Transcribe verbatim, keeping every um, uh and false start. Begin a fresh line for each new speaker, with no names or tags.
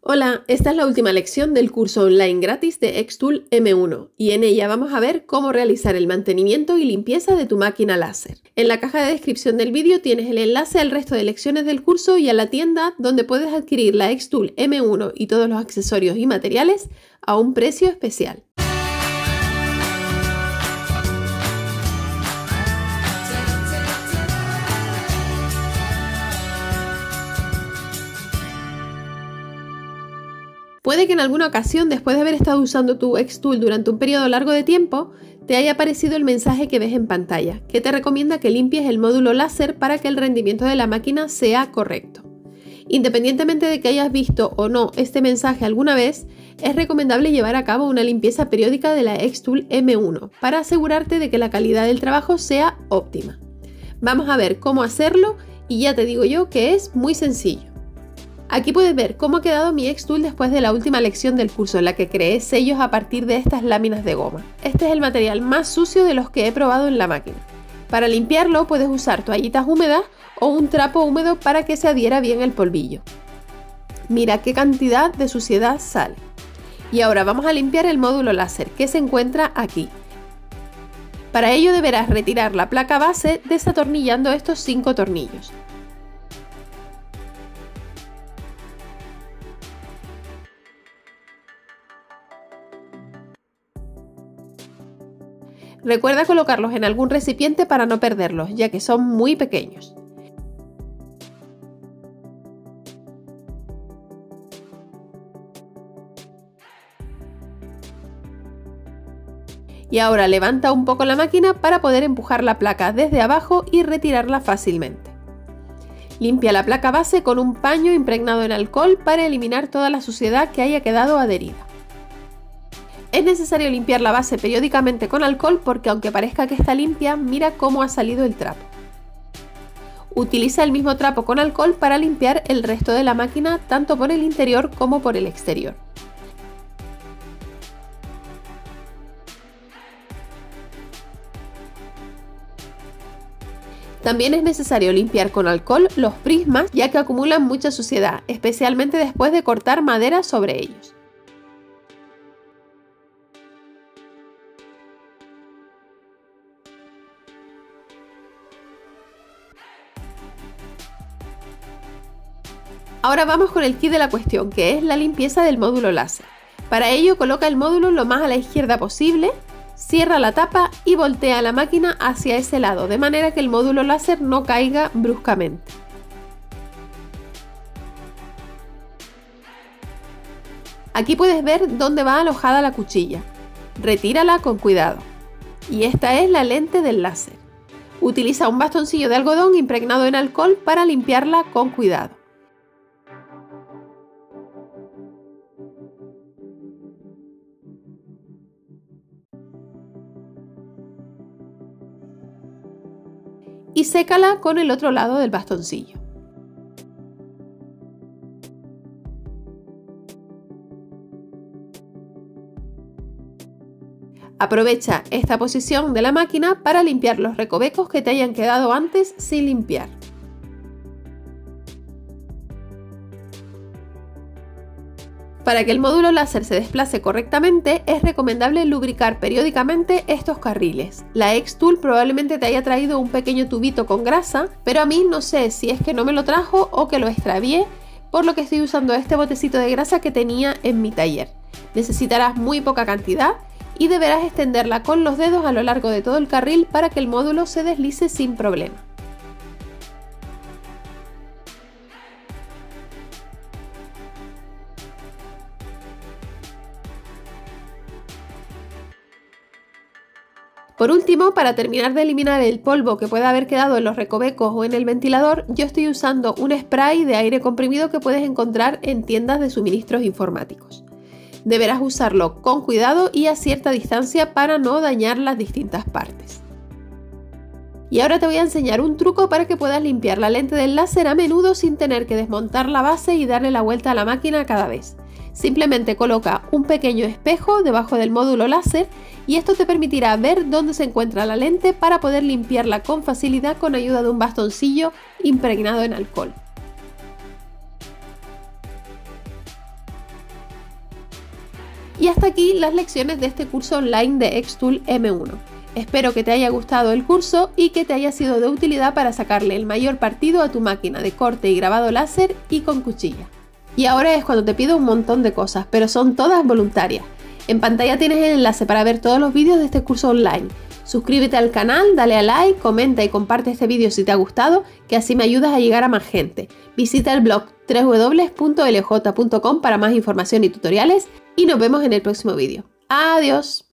Hola, esta es la última lección del curso online gratis de Xtool M uno y en ella vamos a ver cómo realizar el mantenimiento y limpieza de tu máquina láser. En la caja de descripción del vídeo tienes el enlace al resto de lecciones del curso y a la tienda donde puedes adquirir la Xtool M uno y todos los accesorios y materiales a un precio especial. Puede que en alguna ocasión, después de haber estado usando tu Xtool durante un periodo largo de tiempo, te haya aparecido el mensaje que ves en pantalla, que te recomienda que limpies el módulo láser para que el rendimiento de la máquina sea correcto. Independientemente de que hayas visto o no este mensaje alguna vez, es recomendable llevar a cabo una limpieza periódica de la Xtool M uno para asegurarte de que la calidad del trabajo sea óptima. Vamos a ver cómo hacerlo y ya te digo yo que es muy sencillo. Aquí puedes ver cómo ha quedado mi Xtool después de la última lección del curso en la que creé sellos a partir de estas láminas de goma. Este es el material más sucio de los que he probado en la máquina. Para limpiarlo puedes usar toallitas húmedas o un trapo húmedo para que se adhiera bien el polvillo. Mira qué cantidad de suciedad sale. Y ahora vamos a limpiar el módulo láser que se encuentra aquí. Para ello deberás retirar la placa base desatornillando estos cinco tornillos. Recuerda colocarlos en algún recipiente para no perderlos, ya que son muy pequeños. Y ahora levanta un poco la máquina para poder empujar la placa desde abajo y retirarla fácilmente. Limpia la placa base con un paño impregnado en alcohol para eliminar toda la suciedad que haya quedado adherida. Es necesario limpiar la base periódicamente con alcohol porque aunque parezca que está limpia, mira cómo ha salido el trapo. Utiliza el mismo trapo con alcohol para limpiar el resto de la máquina tanto por el interior como por el exterior. También es necesario limpiar con alcohol los prismas ya que acumulan mucha suciedad, especialmente después de cortar madera sobre ellos. Ahora vamos con el kit de la cuestión, que es la limpieza del módulo láser. Para ello coloca el módulo lo más a la izquierda posible, cierra la tapa y voltea la máquina hacia ese lado, de manera que el módulo láser no caiga bruscamente. Aquí puedes ver dónde va alojada la cuchilla. Retírala con cuidado. Y esta es la lente del láser. Utiliza un bastoncillo de algodón impregnado en alcohol para limpiarla con cuidado. Y sécala con el otro lado del bastoncillo. Aprovecha esta posición de la máquina para limpiar los recovecos que te hayan quedado antes sin limpiar. Para que el módulo láser se desplace correctamente, es recomendable lubricar periódicamente estos carriles. La Xtool probablemente te haya traído un pequeño tubito con grasa, pero a mí no sé si es que no me lo trajo o que lo extravié, por lo que estoy usando este botecito de grasa que tenía en mi taller. Necesitarás muy poca cantidad y deberás extenderla con los dedos a lo largo de todo el carril para que el módulo se deslice sin problema. Por último, para terminar de eliminar el polvo que pueda haber quedado en los recovecos o en el ventilador, yo estoy usando un spray de aire comprimido que puedes encontrar en tiendas de suministros informáticos. Deberás usarlo con cuidado y a cierta distancia para no dañar las distintas partes. Y ahora te voy a enseñar un truco para que puedas limpiar la lente del láser a menudo sin tener que desmontar la base y darle la vuelta a la máquina cada vez. Simplemente coloca un pequeño espejo debajo del módulo láser y esto te permitirá ver dónde se encuentra la lente para poder limpiarla con facilidad con ayuda de un bastoncillo impregnado en alcohol. Y hasta aquí las lecciones de este curso online de Xtool eme uno. Espero que te haya gustado el curso y que te haya sido de utilidad para sacarle el mayor partido a tu máquina de corte y grabado láser y con cuchilla. Y ahora es cuando te pido un montón de cosas, pero son todas voluntarias. En pantalla tienes el enlace para ver todos los vídeos de este curso online. Suscríbete al canal, dale a like, comenta y comparte este vídeo si te ha gustado, que así me ayudas a llegar a más gente. Visita el blog doble u doble u doble u punto l j punto com para más información y tutoriales y nos vemos en el próximo vídeo. ¡Adiós!